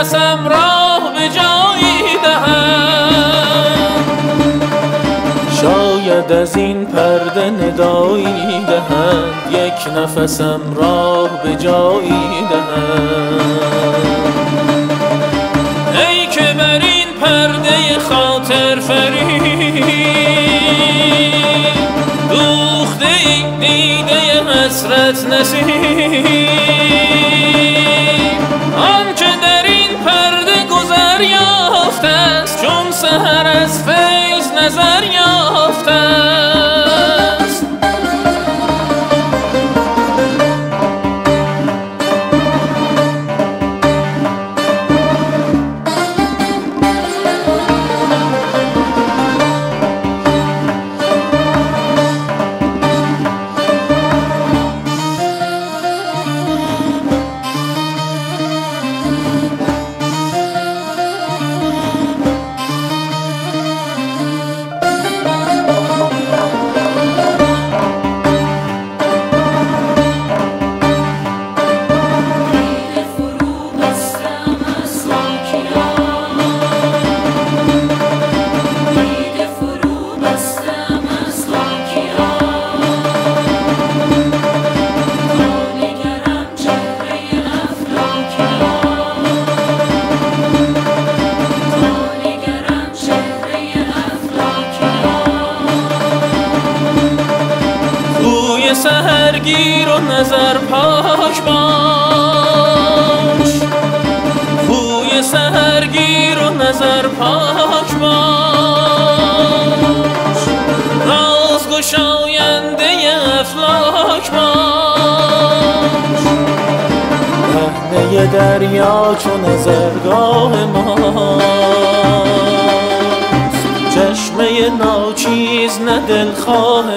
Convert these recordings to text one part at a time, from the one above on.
نفسم راه به جایی دهند. شاید از این پرده ندایی دهند، یک نفسم راه به جایی دهند. ای که بر این پرده خاطر فرید دوخته ای دیده حسرت نصیب، آن که در این پرده گذر یافته است چون سحر از فیض نظر یافته است. سحرگیر و نظر پاک باش، خوی سحرگیر و نظر پاک باش، راز گشاینده افلاک باش. پهنه دریا چون نظرگاه ماست، چشمه ناچیز نه دلخواه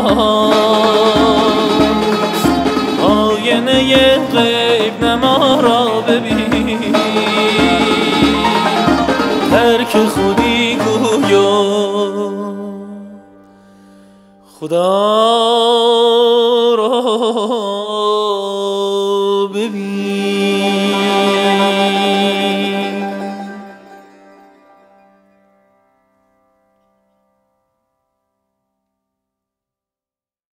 ماست. آینه غیب نه ما را ببین، ترک خودی گوی و خدا